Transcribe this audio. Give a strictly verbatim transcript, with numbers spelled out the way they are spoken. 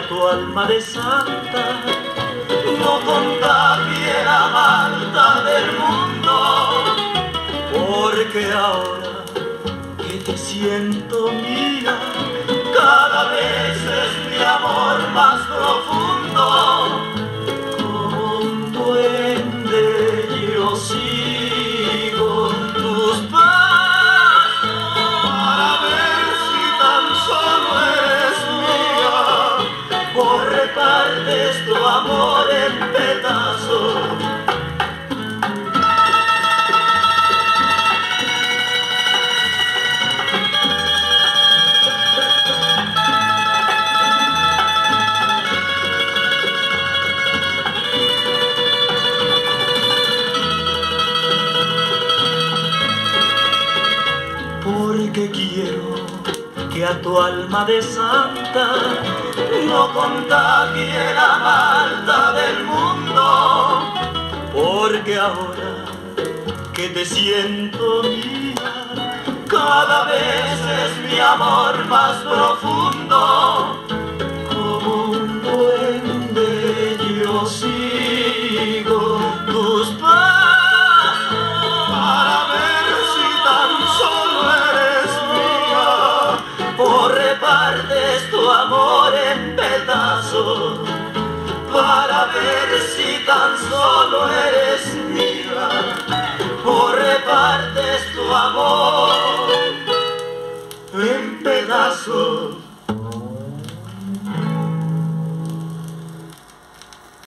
tu alma de santa no contagie la maldad del mundo, porque ahora que te siento mía, cada vez es mi amor más profundo. Como un duende yo sigo tus pasos para ver si tan solo eres mía, o repartes tu amor en pedazos. Porque quiero que a tu alma de santa no contagie la maldad del mundo, porque ahora que te siento mía, cada vez es mi amor más profundo. Como un duende yo sigo tus pasos para ver si tan solo eres mía, o repartes tu amor en pedazos, para ver si tan solo eres mía, o repartes tu amor en pedazos.